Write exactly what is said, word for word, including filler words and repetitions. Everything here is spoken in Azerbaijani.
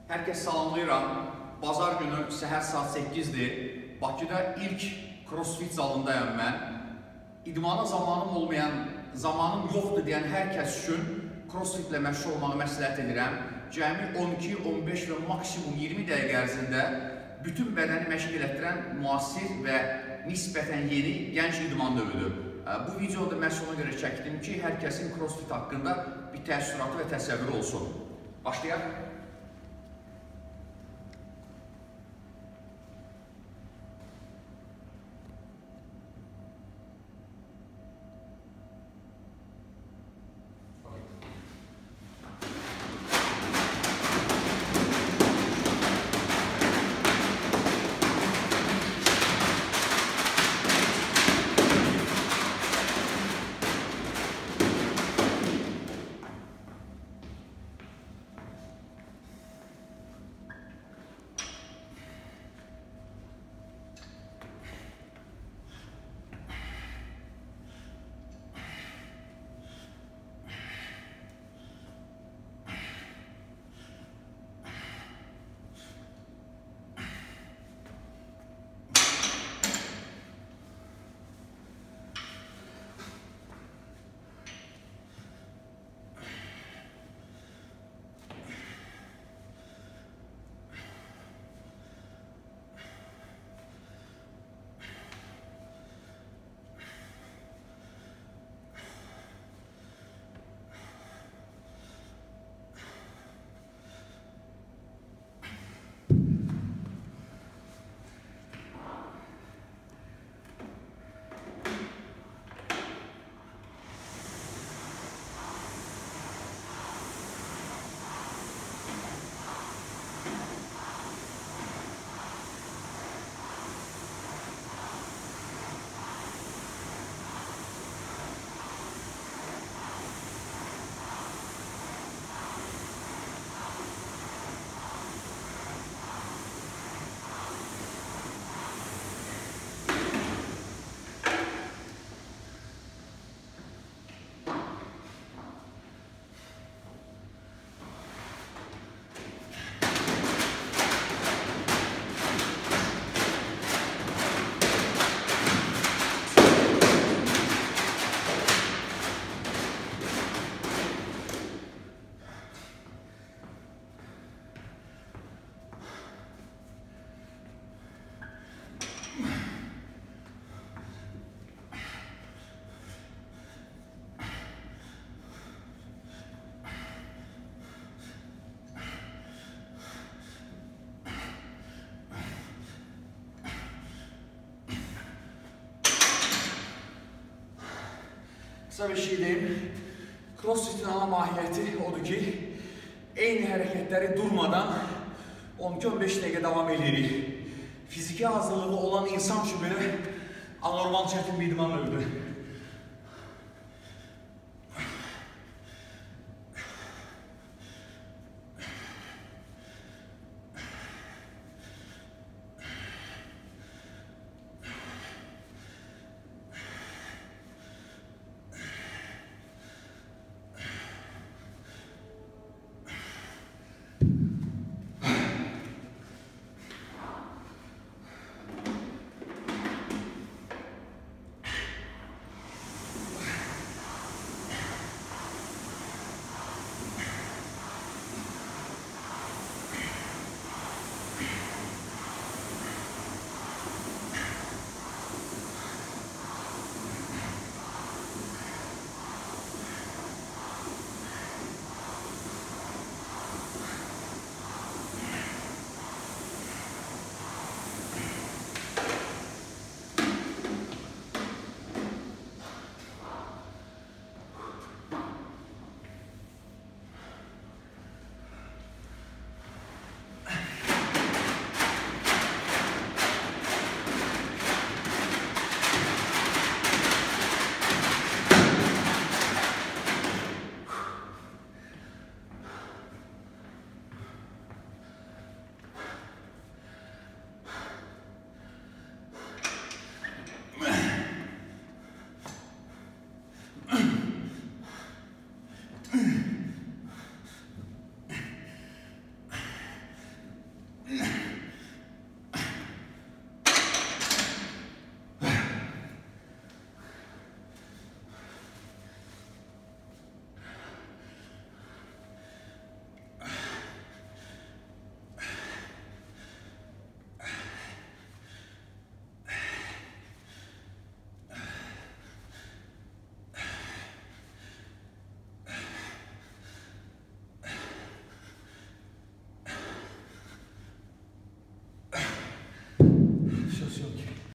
Hər kəs salamlayıram. Bazar günü səhər saat səkkizdir. Bakıda ilk crossfit zalındayam mən. İdmana zamanım olmayan, zamanım yoxdur deyən hər kəs üçün crossfit ilə məşğul olmağı məsləhət edirəm. Cəmi on iki, on beş və maksimum iyirmi dəqiqə ərzində bütün bədəni məşq elətdirən müasir və nisbətən yeni gənc idman növüdür. Bu videoda məhz ona görə çəkdim ki, hər kəsin crossfit haqqında bir təəssüratı və təsəvvürü olsun. Başlayaq. Qısa bir şey deyim, crossfitin ana mahiyyəti odur ki, eyni hərəkətləri durmadan on iki on beş dəqiqə davam edirik. Fiziki hazırlığı olan insan üçün belə anormal çətin bir idman növüdür.